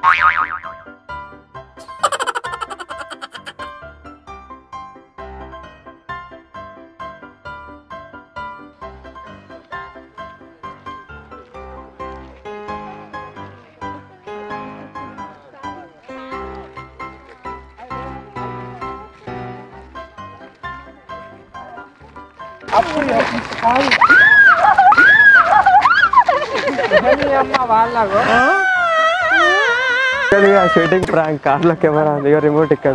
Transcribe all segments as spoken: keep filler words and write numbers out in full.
Shooting prank కార్లో camera ఉంది remote ఇక్కడ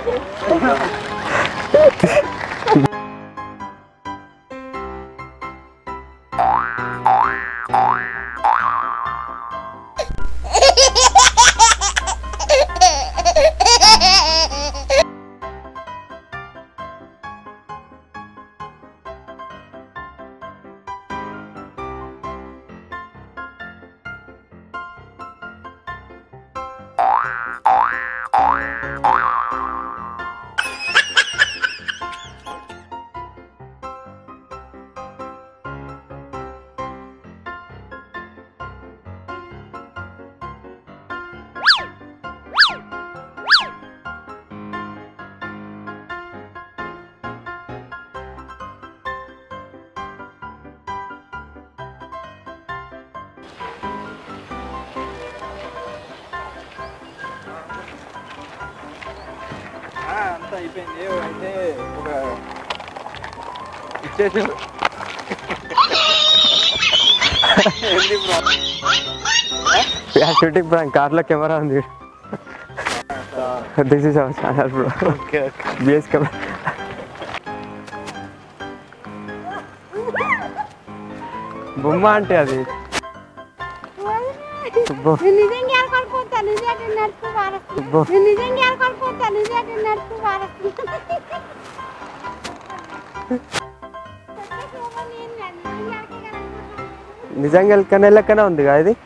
అంతా అయిపోయింది. అయితే ఒక ఇచ్చేసి షూటింగ్ ప్రాంక్ కార్లో కెమెరా ఉంది. This is our channel bro. Okay okay బిఎస్ కెమెరా. బొమ్మ అంటే అది నిజంగా లెక్కనే లెక్కనే ఉంది కదా ఇది.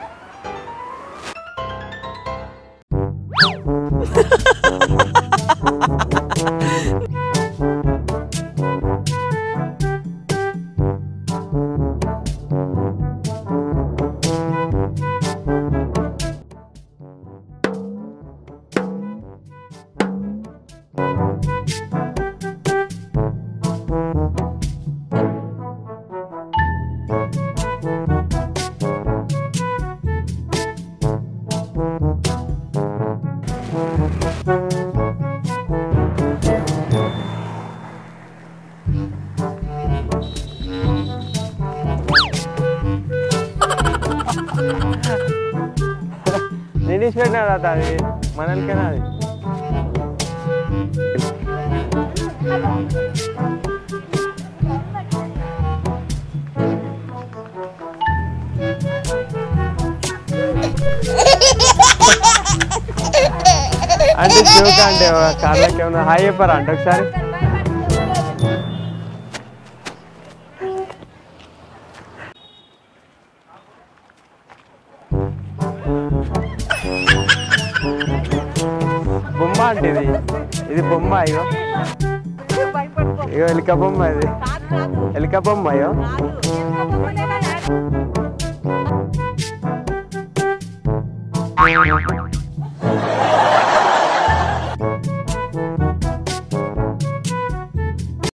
నేను ఇచ్చి పెట్టినా అది మనకైనా అది అంటే జోక్ అంటే కార్లకి ఏమన్నా హాయ్ చెప్పారా అంటే ఒకసారి. బొమ్మ అంటే ఇది ఇది బొమ్మ అయ్యో ఇగో ఎలిక బొమ్మ ఇది ఎలిక బొమ్మ అయ్యో.